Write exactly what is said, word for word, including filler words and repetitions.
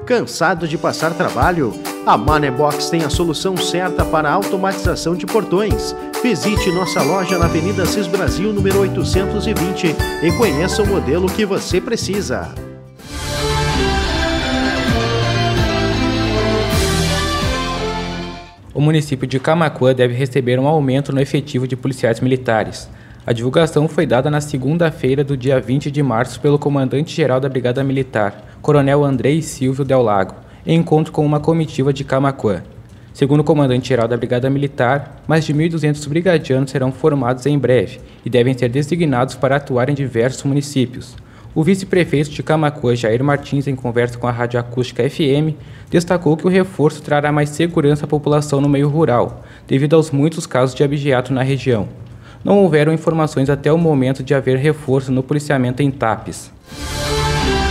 Cansado de passar trabalho? A Manebox tem a solução certa para a automatização de portões. Visite nossa loja na Avenida Cis Brasil, número oitocentos e vinte, e conheça o modelo que você precisa. O município de Camaquã deve receber um aumento no efetivo de policiais militares. A divulgação foi dada na segunda-feira do dia vinte de março pelo comandante-geral da Brigada Militar, Coronel Andrei Silvio Del Lago, em encontro com uma comitiva de Camaquã. Segundo o comandante-geral da Brigada Militar, mais de mil e duzentos brigadianos serão formados em breve e devem ser designados para atuar em diversos municípios. O vice-prefeito de Camaquã, Jair Martins, em conversa com a Rádio Acústica F M, destacou que o reforço trará mais segurança à população no meio rural, devido aos muitos casos de abigeato na região. Não houveram informações até o momento de haver reforço no policiamento em Tapes.